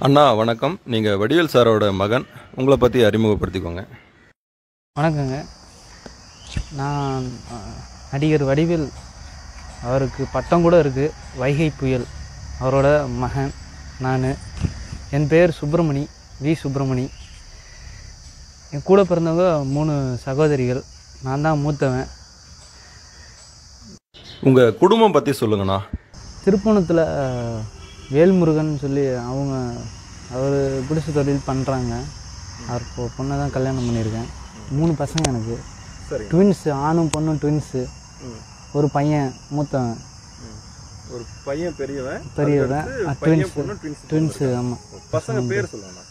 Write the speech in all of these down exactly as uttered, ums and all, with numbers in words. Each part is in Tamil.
அண்ணா வணக்கம். நீங்கள் வடிவேல் சாரோட மகன், உங்களை பற்றி அறிமுகப்படுத்திக்கோங்க. வணக்கங்க. நான் நடிகர் வடிவேல், அவருக்கு பட்டம் கூட இருக்குது, வைகை புயல். அவரோட மகன் நான். என் பேர் சுப்பிரமணி, வி சுப்பிரமணி. என் கூட பிறந்தவங்க மூணு சகோதரிகள், நான் தான் மூத்தவன். உங்கள் குடும்பம் பற்றி சொல்லுங்கண்ணா. திருப்பணத்தில் வேல்முருகன் சொல்லி அவங்க அவர் குடிசை தொழில் பண்ணுறாங்க. அவர் இப்போ பொண்ணை தான் கல்யாணம் பண்ணியிருக்கேன். மூணு பசங்க எனக்கு, ட்வின்ஸு, ஆணும் பொண்ணும் ட்வின்ஸு. ஒரு பையன் மூத்தவன், ஒரு பையன் பெரியவன் பெரியவன் ட்வின்ஸ் ட்வின்ஸு ஆமாம். பசங்க பேர் சொல்லுங்கண்ணா.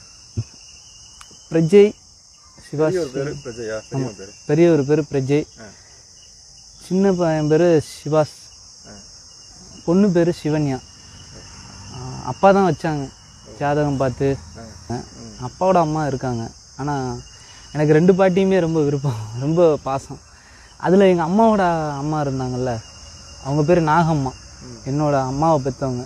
பிரஜய், சிவாஸ். ஆமாம், பெரிய ஒரு பேர் பிரஜய், சின்ன பையன் பேர் சிவாஸ், பொண்ணு பேர் சிவன்யா. அப்பா தான் வச்சாங்க ஜாதகம் பார்த்து. அப்பாவோட அம்மா இருக்காங்க, ஆனால் எனக்கு ரெண்டு பாட்டியுமே ரொம்ப விருப்பம், ரொம்ப பாசம். அதில் எங்கள் அம்மாவோட அம்மா இருந்தாங்கல்ல, அவங்க பேர் நாகம்மா, என்னோட அம்மாவை பெற்றவங்க.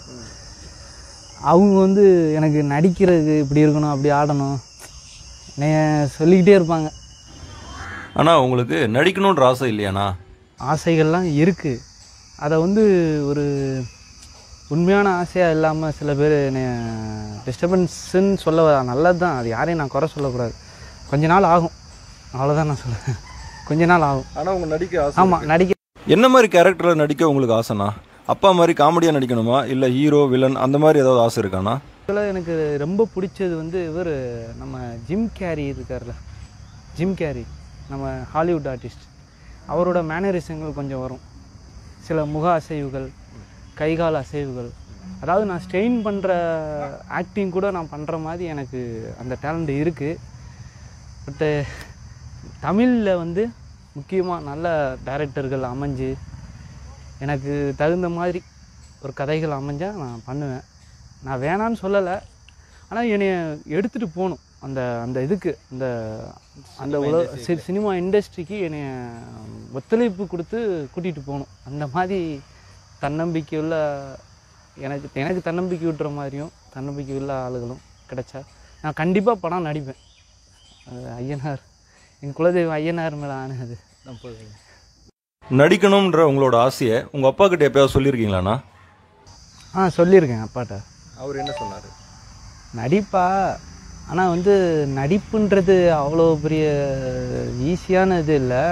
அவங்க வந்து எனக்கு நடிக்கிறதுக்கு இப்படி இருக்கணும், அப்படி ஆடணும் சொல்லிக்கிட்டே இருப்பாங்க. ஆனால் உங்களுக்கு நடிக்கணுன்ற ஆசை இல்லையாண்ணா? ஆசைகள்லாம் இருக்குது. அதை வந்து ஒரு உண்மையான ஆசையாக இல்லாமல் சில பேர் என்னை டிஸ்டர்பன்ஸுன்னு சொல்ல நல்லது தான், அது யாரையும் நான் குறை சொல்லக்கூடாது. கொஞ்ச நாள் ஆகும், அவ்வளோதான் நான் சொல்லுவேன். கொஞ்ச நாள் ஆகும். ஆனால் அவங்க நடிக்க ஆசை. ஆமாம், நடிக்க. என்ன மாதிரி கேரக்டரில் நடிக்க உங்களுக்கு ஆசைண்ணா? அப்பா மாதிரி காமெடியாக நடிக்கணுமா, இல்லை ஹீரோ வில்லன் அந்த மாதிரி ஏதாவது ஆசை இருக்காண்ணா? இதில் எனக்கு ரொம்ப பிடிச்சது வந்து இவர் நம்ம ஜிம் கேரி இருக்கார்ல, ஜிம் கேரி, நம்ம ஹாலிவுட் ஆர்டிஸ்ட். அவரோட மேனரிசங்கள் கொஞ்சம் வரும், சில முக அசைவுகள், கைகால் அசைவுகள். அதாவது நான் ஸ்ட்ரெயின் பண்ணுற ஆக்டிங் கூட நான் பண்ணுற மாதிரி எனக்கு அந்த டேலண்ட் இருக்குது. பட்டு தமிழில் வந்து முக்கியமாக நல்ல டைரக்டர்கள் அமைஞ்சு எனக்கு தகுந்த மாதிரி ஒரு கதைகள் அமைஞ்சால் நான் பண்ணுவேன். நான் வேணான்னு சொல்லலை, ஆனால் என்னை எடுத்துகிட்டு போகணும் அந்த அந்த இதுக்கு, அந்த அந்த உலக சினிமா இண்டஸ்ட்ரிக்கு என்னை ஒத்துழைப்பு கொடுத்து கூட்டிகிட்டு போகணும். அந்த மாதிரி தன்னம்பிக்கை உள்ள, எனக்கு எனக்கு தன்னம்பிக்கை விட்டுற மாதிரியும் தன்னம்பிக்கை உள்ள ஆளுகளும் கிடைச்சா நான் கண்டிப்பாக படம் நடிப்பேன். ஐயனார், எங்கள் குலதெய்வம் ஐயனார் மேலே ஆனது. நடிக்கணுன்ற உங்களோட ஆசையை உங்கள் அப்பா கிட்ட எப்பயாவது சொல்லியிருக்கீங்களாண்ணா? ஆ, சொல்லியிருக்கேன் அப்பாட்ட. அவர் என்ன சொன்னார்? நடிப்பா, ஆனால் வந்து நடிப்புன்றது அவ்வளோ பெரிய ஈஸியான இது இல்லை.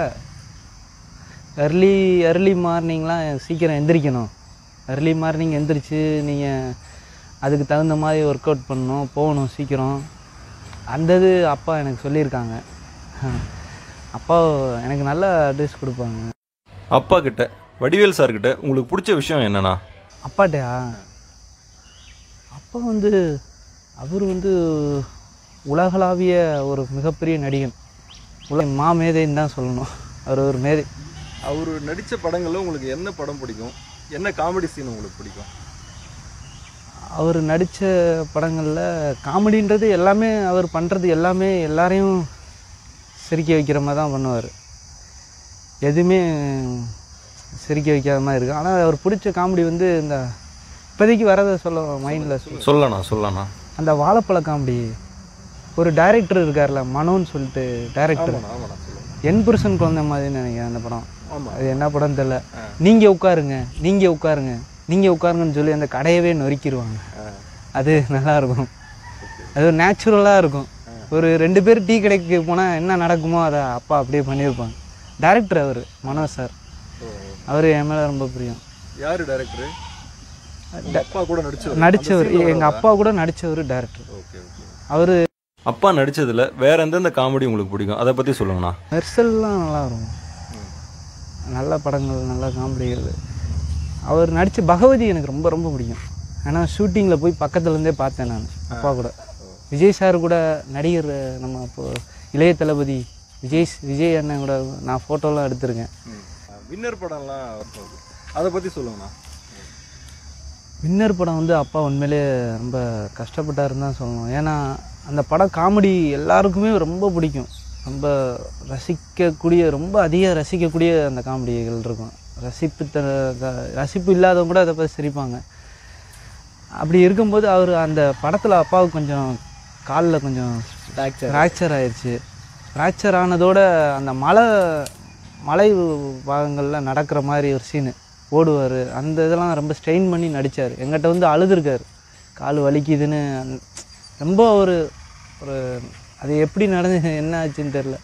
எர்லி எர்லி மார்னிங்லாம் சீக்கிரம் எந்திரிக்கணும். எர்லி மார்னிங் எந்திரிச்சு நீங்கள் அதுக்கு தகுந்த மாதிரி ஒர்க் அவுட் பண்ணணும், போகணும் சீக்கிரம். அந்த இது அப்பா எனக்கு சொல்லியிருக்காங்க. அப்பா எனக்கு நல்ல அட்வைஸ் கொடுப்பாங்க. அப்பா கிட்ட, வடிவேல் சார்கிட்ட உங்களுக்கு பிடிச்ச விஷயம் என்னண்ணா? அப்பாட்டையா? அப்பா வந்து அவர் வந்து உலகளாவிய ஒரு மிகப்பெரிய நடிகன், உலக மாமேதைன்னு தான் சொல்லணும். அவர் ஒரு மேதை. அவர் நடித்த படங்களில் உங்களுக்கு என்ன படம் பிடிக்கும், என்ன காமெடி சீன் உங்களுக்கு பிடிக்கும்? அவர் நடித்த படங்களில் காமெடின்றது எல்லாமே, அவர் பண்ணுறது எல்லாமே எல்லாரையும் சிரிக்க வைக்கிற மாதிரி தான் பண்ணுவார். எதுவுமே சிரிக்க வைக்காத மாதிரி இருக்குது. ஆனால் அவர் பிடிச்ச காமெடி வந்து இந்த இப்போதைக்கு வரதை சொல்ல மைண்டில் சொல்லணா சொல்லணா அந்த வாழைப்பழ காமெடி. ஒரு டைரக்டர் இருக்கார்ல, மனோன்னு சொல்லிட்டு டைரக்டர், என் புருஷன் குழந்தை மாதிரி நினைக்கிறேன் அந்த படம். அது என்ன படம் தெரியல. நீங்கள் உட்காருங்க, நீங்கள் உட்காருங்க, நீங்கள் உட்காருங்கன்னு சொல்லி அந்த கடையவே நொறுக்கிடுவாங்க. அது நல்லாயிருக்கும், அது நேச்சுரலாக இருக்கும். ஒரு ரெண்டு பேர் டீ கடைக்கு போனால் என்ன நடக்குமோ அதை அப்பா அப்படியே பண்ணியிருப்பாங்க. டைரக்டர் அவர் மனோஜ் சார், அவர் என் மேலே ரொம்ப பிரியம். யார் டைரக்டர்? அப்பா கூட நடித்தவர், எங்கள் அப்பா கூட நடித்தவர் டைரக்டர். அவர் அப்பா நடித்ததில் வேற எந்தெந்த காமெடி உங்களுக்கு பிடிக்கும், அதை பற்றி சொல்லுங்கண்ணா. மெர்சல்லாம் நல்லா இருக்கும், நல்ல படங்கள், நல்ல காமெடிகள். அவர் நடித்த பகவதி எனக்கு ரொம்ப ரொம்ப பிடிக்கும். ஏன்னா ஷூட்டிங்கில் போய் பக்கத்துலேருந்தே பார்த்தேன் நான் அப்பா கூட. விஜய் சார் கூட, நடிகர் நம்ம இப்போது இளைய தளபதி விஜய் விஜய் அண்ணன் கூட நான் ஃபோட்டோலாம் எடுத்திருக்கேன். வின்னர் படம்லாம் அதை பற்றி சொல்லுங்கண்ணா. வின்னர் படம் வந்து அப்பா உண்மையிலே ரொம்ப கஷ்டப்பட்டாருன்னு தான் சொல்லணும். ஏன்னா அந்த படம் காமெடி எல்லாருக்குமே ரொம்ப பிடிக்கும், ரொம்ப ரசிக்கக்கூடிய, ரொம்ப அதிக ரசிக்கக்கூடிய அந்த காமெடிகள் இருக்கும். ரசிப்பு த ரசிப்பு இல்லாதவங்க கூட அதை பற்றி சிரிப்பாங்க. அப்படி இருக்கும்போது அவர் அந்த படத்தில் அப்பாவுக்கு கொஞ்சம் காலில் கொஞ்சம் ஃப்ராக்சர் ஆயிடுச்சு. ஃப்ராக்சர் ஆனதோட அந்த மலை மலை பாகங்களில் நடக்கிற மாதிரி ஒரு சீனு ஓடுவார். அந்த இதெல்லாம் ரொம்ப ஸ்ட்ரெயின் பண்ணி நடித்தார். எங்கிட்ட வந்து அழுதுருக்கார், கால் வலிக்குதுன்னு. ரொம்ப ஒரு ஒரு அது எப்படி நடந்து என்ன ஆச்சுன்னு தெரில.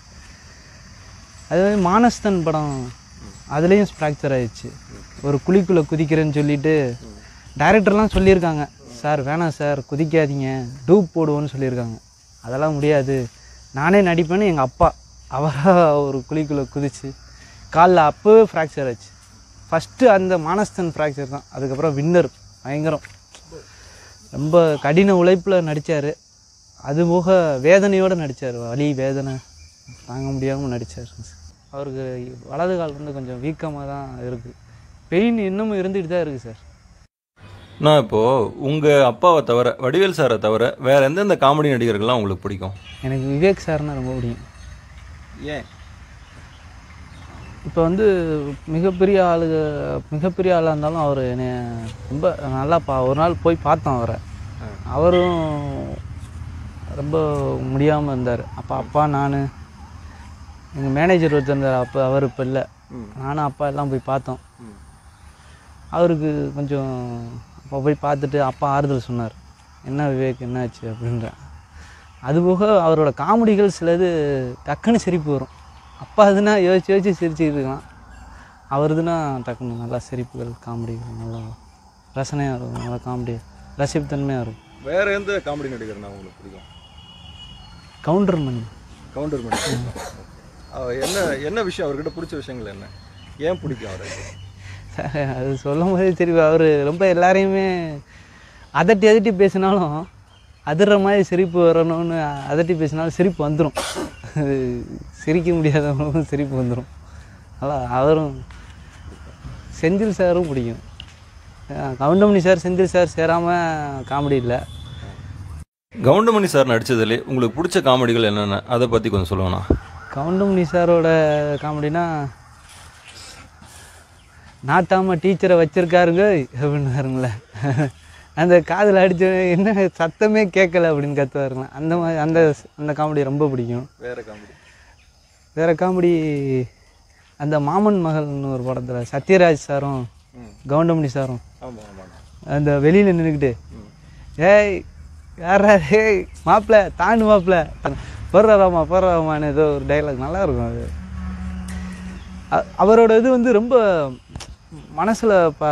அது வந்து மானஸ்தன் படம், அதுலேயும் ஃப்ராக்சர் ஆயிடுச்சு. ஒரு குழிக்குள்ளே குதிக்கிறேன்னு சொல்லிவிட்டு டைரக்டர்லாம் சொல்லியிருக்காங்க, சார் வேணாம் சார் குதிக்காதீங்க, டூப் போடுவோன்னு சொல்லியிருக்காங்க. அதெல்லாம் முடியாது, நானே நடிப்பேன்னு எங்கள் அப்பா அவராக ஒரு குழிக்குள்ளே குதிச்சு காலில் அப்போவே ஃப்ராக்சர் ஆச்சு. ஃபஸ்ட்டு அந்த மானஸ்தன் ஃப்ராக்சர் தான். அதுக்கப்புறம் வின்னர் பயங்கரம், ரொம்ப கடின உழைப்பில் நடித்தார். அதுபோக வேதனையோடு நடித்தார், வலி வேதனை தாங்க முடியாமல் நடித்தார். அவருக்கு வலது கால் வந்து கொஞ்சம் வீக்கமாக தான் இருக்குது, பெயின் இன்னமும் இருந்துகிட்டு தான் இருக்குது சார். நான் இப்போது உங்கள் அப்பாவை தவிர, வடிவேல் சாரை தவிர வேறு எந்தெந்த காமெடி நடிகர்கள்லாம் உங்களுக்கு பிடிக்கும்? எனக்கு விவேக் சார்னா ரொம்ப பிடிக்கும். ஏன்? இப்போ வந்து மிகப்பெரிய ஆளுக மிகப்பெரிய ஆளாக இருந்தாலும் அவர் என்னை ரொம்ப நல்லா பா ஒரு நாள் போய் பார்த்தோம் அவரை. அவரும் ரொம்ப முடியாமல் இருந்தார். அப்போ அப்பா நான் எங்கள் மேனேஜர் ஒருத்தர் இருந்தார், அப்போ அவர் இப்போ இல்லை. நானும் அப்பா எல்லாம் போய் பார்த்தோம். அவருக்கு கொஞ்சம் அப்போ போய் பார்த்துட்டு அப்பா ஆறுதல் சொன்னார், என்ன விவேக் என்னாச்சு அப்படின்ற. அதுபோக அவரோட காமெடிகள் சிலது டக்குன்னு சிரிப்பு வரும். அப்பா அதுனா யோசிச்சு யோசிச்சு சிரிச்சுட்டு இருக்கலாம், அவருதுன்னா டக்குன்னு நல்லா சிரிப்புகள் காமெடிகள் நல்லா ரசனையாக இருக்கும், நல்லா காமெடி ரசிப்புத்தன்மையாக இருக்கும். வேறு எந்த காமெடி நடிகர்னா உங்களுக்கு பிடிக்கும்? கவுண்டர் மணி. கவுண்டர் மணி என்ன என்ன விஷயம் அவர்கிட்ட பிடிச்ச விஷயங்கள் என்ன, ஏன் பிடிக்கும் அவரை? அது சொல்லும் போதே தெரியும், அவர் ரொம்ப எல்லாரையுமே அதட்டி அதட்டி பேசினாலும் அதிர்ற மாதிரி சிரிப்பு வரணும்னு அதட்டி பேசினாலும் சிரிப்பு வந்துடும். அது சிரிக்க முடியாதவங்களும் சிரிப்பு வந்துடும். அதான் அவரும் செந்தில் சாரும் பிடிக்கும். கவுண்டமணி சார் செந்தில் சார் சேராமல் காமெடி இல்லை. கவுண்டமணி சார் நடித்ததுலே உங்களுக்கு பிடிச்ச காமெடிகள் என்னென்ன, அதை பற்றி கொஞ்சம் சொல்லுவேண்ணா. கவுண்டமணி சாரோட காமெடினா, நாட்டாம டீச்சரை வச்சிருக்காருங்க அப்படின்னாருங்களே, அந்த காதில் அடித்த என்ன சத்தமே கேட்கல அப்படின்னு கற்றுவாருங்களேன். அந்த மாதிரி அந்த அந்த காமெடி ரொம்ப பிடிக்கும். வேறு காமெடி வேறு காமெடி அந்த மாமன் மகள்னு ஒரு படத்தில் சத்யராஜ் சாரும் கவுண்டமணி சாரும் அந்த வெளியில் நின்றுக்கிட்டு, ஏய் யாரா ஏய் மாப்பிள்ள தாண்டு மாப்பிள்ள போடுறாராமா போடுறாமான்னு ஏதோ ஒரு டைலாக் நல்லாயிருக்கும். அது அவரோட இது வந்து ரொம்ப மனசில்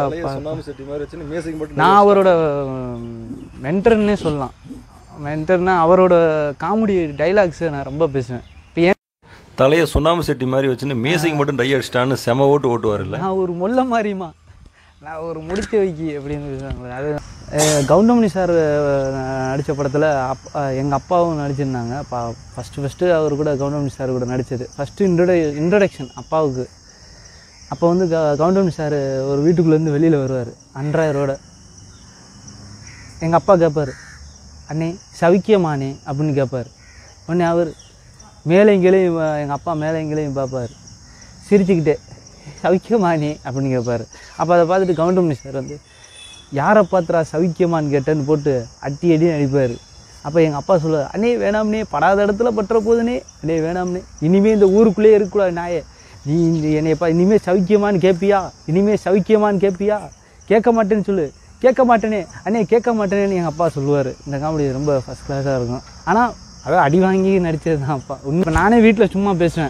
நான் அவரோட மென்டர்னே சொல்லலாம். மென்டர்னா அவரோட காமெடி டைலாக்ஸை நான் ரொம்ப பேசுவேன். இப்போ ஏன் தலையை சுண்ணாம்பு செட்டி மாதிரி வச்சுன்னு மியூசிக் மட்டும் டை அடிச்சிட்டான்னு செம ஓட்டு ஓட்டுவார் இல்லை, நான் ஒரு மொல்ல மாதிரிமா நான் ஒரு முடிச்ச வைக்கி அப்படின்னு பேசுவாங்களே. அது கவுண்டமணி சார் நடித்த படத்தில் அப் எங்கள் அப்பாவும் நடிச்சிருந்தாங்க. அப்பா ஃபஸ்ட்டு ஃபஸ்ட்டு அவர் கூட கவுண்டமணி சார் கூட நடித்தது ஃபஸ்ட்டு இன்ட்ரோட இன்ட்ரடக்ஷன் அப்பாவுக்கு. அப்போ வந்து க கவுண்டமணி சார் ஒரு வீட்டுக்குள்ளேருந்து வெளியில் வருவார் அன்றாயரோட. எங்கள் அப்பா கேட்பார், அண்ணே சவிக்கியமானே அப்படின்னு கேட்பார். உடனே அவர் மேலைங்களையும் எங்கள் அப்பா மேலைங்களையும் பார்ப்பார், சிரிச்சுக்கிட்டே சவிக்கியமானே அப்படின்னு கேட்பார். அப்போ அதை பார்த்துட்டு கவுண்டமணி சார் வந்து, யாரை பார்த்துறா சவிக்கியமான்னு கேட்டேன்னு போட்டு அட்டி அடி அடிப்பார். அப்போ எங்கள் அப்பா சொல்லுவார், அண்ணே வேணாம்னே படாத இடத்துல பட்டுற போதுனே, அண்ணே வேணாம்னே, இனிமேல் இந்த ஊருக்குள்ளேயே இருக்கக்கூடாது நாயே, நீ என்னையப்பா இனிமேல் சவிக்கியமானு கேட்பியா, இனிமேல் சவிக்கியமானு கேட்பியா, கேட்க மாட்டேன்னு சொல்லு, கேட்க மாட்டேனே அண்ணே கேட்க மாட்டேனேன்னு எங்கள் அப்பா சொல்லுவார். இந்த காமெடி ரொம்ப ஃபஸ்ட் கிளாஸாக இருக்கும். ஆனால் அதான் அடி வாங்கி நடித்தது தான் அப்பா. உண்மை நானே வீட்டில் சும்மா பேசுவேன்,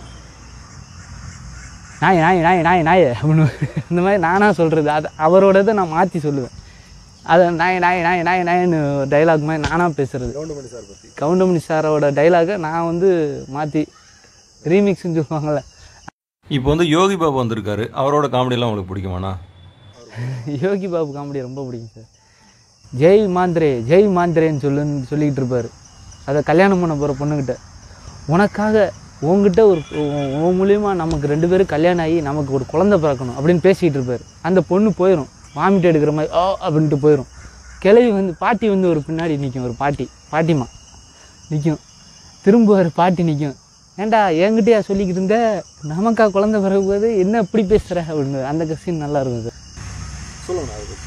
நாய் நாய் நாய் நாய் நாய் அப்படின்னு இந்த மாதிரி நானாக சொல்கிறது. அது அவரோட இதை நான் மாற்றி சொல்லுவேன். அதை நாய் நாய் நாய் நாய் நாயின்னு டைலாக் மாதிரி நானாக பேசுகிறது. கவுண்டமணி சார் பற்றி கவுண்டமணி சாரோட டைலாகை நான் வந்து மாற்றி ரீமிக்ஸ்ன்னு சொல்லுவாங்கள்ல. இப்போ வந்து யோகி பாபு வந்திருக்காரு, அவரோட காமெடியெல்லாம் உங்களுக்கு பிடிக்குமாண்ணா? யோகி பாபு காமெடி ரொம்ப பிடிக்கும் சார். ஜெய் மாந்திரே ஜெய் மாந்திரேன்னு சொல்லுன்னு சொல்லிக்கிட்டு இருப்பார். அதை கல்யாணம் பண்ண போகிற பொண்ணுக்கிட்ட, உனக்காக உங்ககிட்ட ஒரு உன் மூலியமாக நமக்கு ரெண்டு பேரும் கல்யாணம் ஆகி நமக்கு ஒரு குழந்தை பிறக்கணும் அப்படின்னு பேசிக்கிட்டு இருப்பார். அந்த பொண்ணு போயிடும், வாமிட்டு எடுக்கிற மாதிரி ஓ அப்படின்ட்டு போயிடும். கிளவி வந்து பாட்டி வந்து ஒரு பின்னாடி நிற்கும், ஒரு பாட்டி பாட்டிமா நிற்கும், திரும்ப ஒரு பாட்டி நிற்கும், ஏண்டா என்கிட்டயா சொல்லிக்கிட்டு இருந்த நமக்கா குழந்தை பிறகு போது என்ன இப்படி பேசுகிற அப்படின்னு. அந்த சீன் நல்லா இருக்கும் சார். சொல்லுங்க.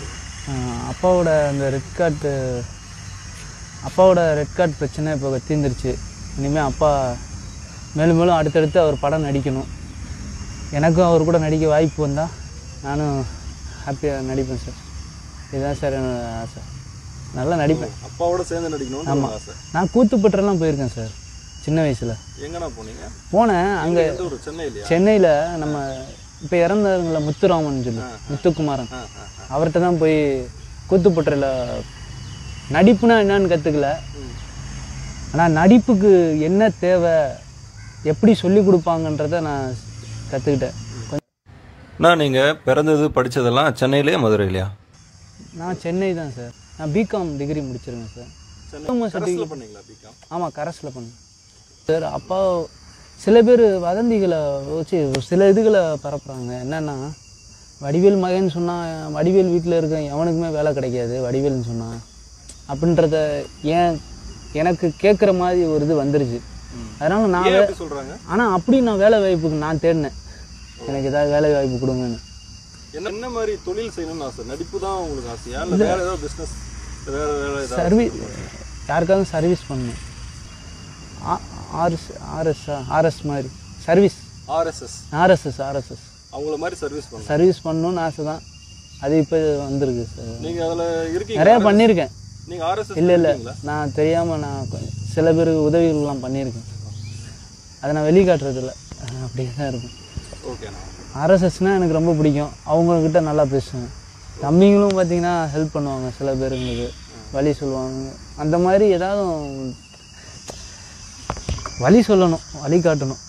அப்பாவோட அந்த ரெட் கார்டு அப்பாவோட ரெட் கார்டு பிரச்சனை இப்போ தீர்ந்துருச்சு. இனிமேல் அப்பா மேலும் மேலும் அடுத்தடுத்து அவர் படம் நடிக்கணும். எனக்கும் அவர் கூட நடிக்க வாய்ப்பு வந்தால் நானும் ஹாப்பியாக நடிப்பேன் சார். இதுதான் சார் என்னோட ஆசை. நல்லா நடிப்பேன். அப்பாவோட சேர்ந்து நடிக்கணும். ஆமாம், நான் கூத்துப்பட்டுலாம் போயிருக்கேன் சார் சின்ன வயசில். எங்கண்ணா போனீங்க? போனேன் அங்கே சென்னையில். சென்னையில் நம்ம இப்போ இறந்தவங்கள முத்துராமன் சொல்லி முத்துக்குமாரன் அவர்கிட்ட தான் போய் கூத்துப்பட்டுல நடிப்புனா என்னன்னு கற்றுக்கல. ஆனால் நடிப்புக்கு என்ன தேவை, எப்படி சொல்லி கொடுப்பாங்கன்றத நான் கற்றுக்கிட்டேன். நான் நீங்கள் பிறந்தது படித்ததெல்லாம் சென்னையிலே மதுரையிலையா? நான் சென்னை தான் சார். நான் பிகாம் டிகிரி முடிச்சிருக்கேன் சார். ஆமாம், கரஸில் பண்ணேன் சார். அப்பா சில பேர் வதந்திகளை வச்சு சில இதுகளை பரப்புகிறாங்க. என்னென்னா வடிவேல் மகன் சொன்னால் வடிவேல் வீட்டில் இருக்க எவனுக்குமே வேலை கிடைக்காது வடிவேல்னு சொன்னான் அப்படின்றத ஏன் எனக்கு கேட்குற மாதிரி ஒரு இது வந்துருச்சு. அதனால் நான் சொல்கிறாங்க. ஆனால் அப்படி நான் வேலை வாய்ப்புக்கு நான் தேடினேன், எனக்கு ஏதாவது வேலை வாய்ப்பு கொடுங்கன்னு. என்ன மாதிரி தொழில் செய்யணும்னு ஆசை? நடிப்பு தான் உங்களுக்கு ஆசையா இல்லை வேறு ஏதாவது பிஸ்னஸ், வேறு வேறு சர்வீஸ், யாருக்காவது சர்வீஸ் பண்ணணும். ஆர்எஸ் ஆர்எஸ் ஆர்எஸ் மாதிரி சர்வீஸ். ஆர்எஸ்எஸ் ஆர்எஸ்எஸ் ஆர்எஸ்எஸ் அவங்கள மாதிரி சர்வீஸ் பண்ண சர்வீஸ் பண்ணணும்னு ஆசை தான். அது இப்போ வந்திருக்கு சார். நீங்கள் அதில் இருக்கீங்க? நிறையா பண்ணியிருக்கேன். நீங்கள் ஆர்எஸ்எஸ்? இல்லை இல்லை, நான் தெரியாமல் நான் சில பேருக்கு உதவிகள்லாம் பண்ணியிருக்கேன். அதை நான் வெளிக்காட்டுறதில்ல, அப்படியே தான் இருக்கும். ஓகேண்ணா. ஆர்எஸ்எஸ்னால் எனக்கு ரொம்ப பிடிக்கும். அவங்கக்கிட்ட நல்லா பேசுவேன். தம்பிங்களும் பார்த்திங்கன்னா ஹெல்ப் பண்ணுவாங்க, சில பேருங்களுக்கு வழி சொல்லுவாங்க. அந்த மாதிரி ஏதாவது வழி சொல்லணும், வழி காட்டணும்.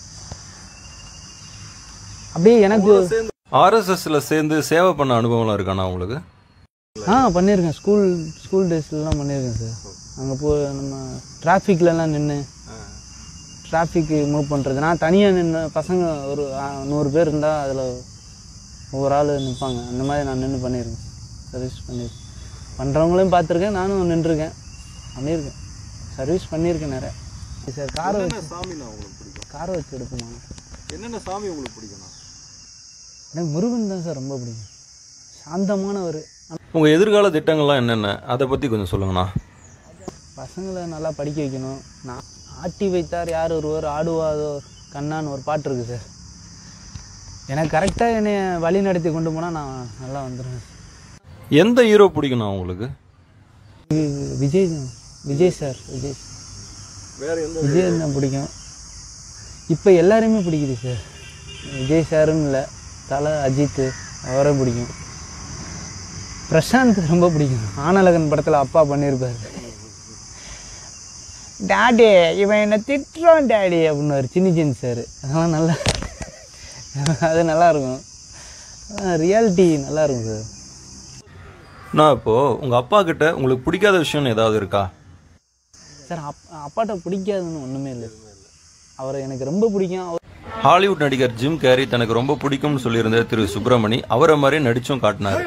அப்படியே எனக்கு ஆர்எஸ்எஸ்ல சேர்ந்து சேவை பண்ண அனுபவம்லாம் இருக்காண்ணா உங்களுக்கு? ஆ பண்ணியிருக்கேன். ஸ்கூல் ஸ்கூல் டேஸ்லலாம் பண்ணியிருக்கேன் சார். அங்கே போ நம்ம டிராஃபிக்லலாம் நின்று டிராஃபிக் மூவ் பண்ணுறது. நான் தனியாக நின்று பசங்க ஒரு நூறு பேர் இருந்தால் அதில் ஒவ்வொரு ஆள் நிற்பாங்க. அந்த மாதிரி நான் நின்று பண்ணியிருக்கேன், சர்வீஸ் பண்ணியிருக்கேன். பண்ணுறவங்களையும் பார்த்துருக்கேன், நானும் நின்றுருக்கேன், பண்ணியிருக்கேன், சர்வீஸ் பண்ணியிருக்கேன் நிறைய. சார் காரை வச்சு சாமிண்ணா உங்களுக்கு பிடிக்கும்? காரை வச்சு எடுப்போமா? என்னென்ன சாமி உங்களுக்கு பிடிக்கும்ண்ணா? எனக்கு முருகன் தான் சார் ரொம்ப பிடிக்கும். சாந்தமானவர். உங்கள் எதிர்கால திட்டங்கள்லாம் என்னென்ன, அதை பற்றி கொஞ்சம் சொல்லுங்கண்ணா. பசங்களை நல்லா படிக்க வைக்கணும். நான் ஆட்டி வைத்தார் யார் ஒருவர் ஆடுவாதோ கண்ணான்னு ஒரு பாட்டு இருக்குது சார். எனக்கு கரெக்டாக என்னை வழி நடத்தி கொண்டு போனால் நான் நல்லா வந்துடுவேன். எந்த ஹீரோ பிடிக்குண்ணா உங்களுக்கு? விஜய் தான். விஜய் சார். விஜய் வேறு எந்த? விஜய் தான் பிடிக்கும். இப்போ எல்லாருமே பிடிக்குது சார். விஜய் சாருன்னு இல்லை, தலை, அஜித் அவரை பிடிக்கும். பிரசாந்த் ரொம்ப பிடிக்கும். ஆனழகன் படத்தில் அப்பா பண்ணியிருப்பார். டாடி இவன் என்ன திட்டுறான் டாடி அப்படின்னு ஒரு சின்ன சின்ன சார். அதெல்லாம் நல்லா, அது நல்லாயிருக்கும். ரியாலிட்டி நல்லாயிருக்கும் சார். நான் இப்போது உங்கள் அப்பா கிட்ட உங்களுக்கு பிடிக்காத விஷயம்னு ஏதாவது இருக்கா? சார் அப் அப்பாட்ட பிடிக்காதுன்னு ஒன்றுமே இல்லை. அவரை எனக்கு ரொம்ப பிடிக்கும். அவர் ஹாலிவுட் நடிகர் ஜிம் கேரி தனக்கு ரொம்ப பிடிக்கும்னு சொல்லியிருந்த திரு சுப்பிரமணி அவரை மாதிரி நடிச்சும் காட்டினார்.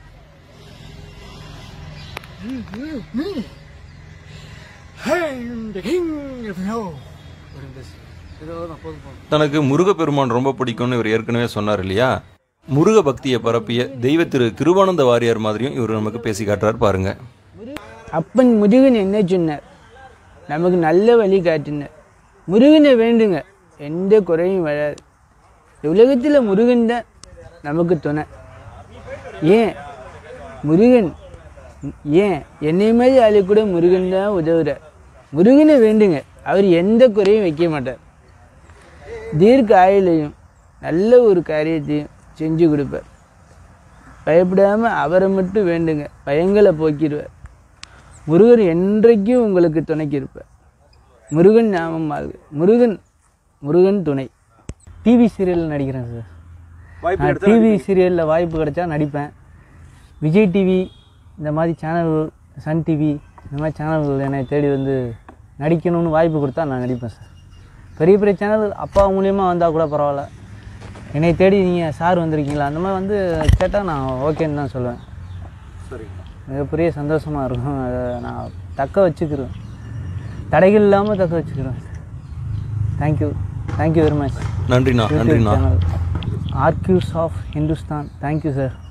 தனக்கு முருகப்பெருமான் ரொம்ப பிடிக்கும்னு இவர் ஏற்கனவே சொன்னார் இல்லையா? முருக பக்தியை பரப்பிய தெய்வ திரு கிருபானந்த வாரியார் மாதிரியும் இவர் நமக்கு பேசி காட்டுறார் பாருங்க. அப்பன் முருகன் என்ன சொன்னார்? நமக்கு நல்ல வழி காட்டினார். முருகனை வேண்டுங்க, எந்த குறையும் வராது. உலகத்தில் முருகன் தான் நமக்கு துணை. ஏன் முருகன், ஏன் என்னை மாதிரி ஆளு கூட முருகன் தான் உதவுறார். முருகனை வேண்டுங்க, அவர் எந்த குறையும் வைக்க மாட்டார். தீர்க்க ஆயுளையும் நல்ல ஒரு காரியத்தையும் செஞ்சு கொடுப்பார். பயப்படாமல் அவரை மட்டும் வேண்டுங்க, பயங்களை போக்கிடுவார். முருகன் என்றைக்கும் உங்களுக்கு துணைக்கு இருப்பார். முருகன் ஞாபகம் ஆகுது. முருகன் முருகன் துணை. டிவி சீரியலில் நடிக்கிறேன் சார். நான் டிவி சீரியலில் வாய்ப்பு கிடைச்சா நடிப்பேன். விஜய் டிவி இந்த மாதிரி சேனல்கள், சன் டிவி இந்த மாதிரி சேனல்கள் என்னை தேடி வந்து நடிக்கணும்னு வாய்ப்பு கொடுத்தா நான் நடிப்பேன் சார். பெரிய பெரிய சேனல் அப்பா மூலியமாக வந்தால் கூட பரவாயில்ல, என்னை தேடி நீங்கள் சார் வந்திருக்கீங்களா அந்த மாதிரி வந்து கேட்டால் நான் ஓகேன்னு தான் சொல்லுவேன். சரிங்க, மிகப்பெரிய சந்தோஷமாக இருக்கும். அதை நான் தக்க வச்சுக்கிறேன், தடைகள் இல்லாமல் தக்க வச்சுக்கிறேன். Thank you thank you very much. நன்றிண்ணா. நன்றிண்ணா. ஆர்கியூஸ் ஆஃப் ஹிந்துஸ்தான். Thank you sir.